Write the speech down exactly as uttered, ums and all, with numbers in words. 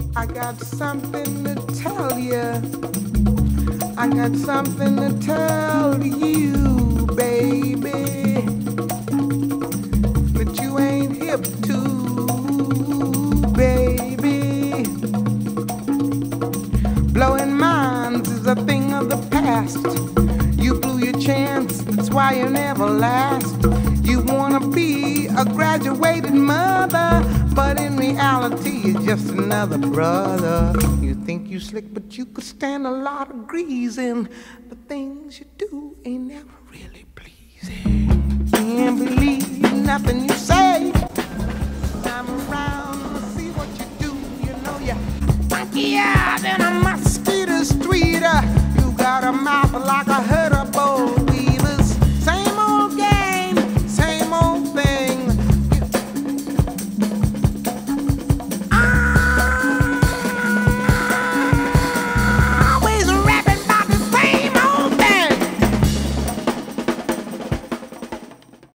I got something to tell you. I got something to tell you, baby, that you ain't hip to, baby. Blowing minds is a thing of the past. You blew your chance, that's why you never last. You wanna be a graduated mother, but in reality you're just another brother. You think you slick, but you could stand a lot of greasing. The things you do ain't never really pleasing. Can't believe nothing you say. I'm around to see what you do. You know you funky out.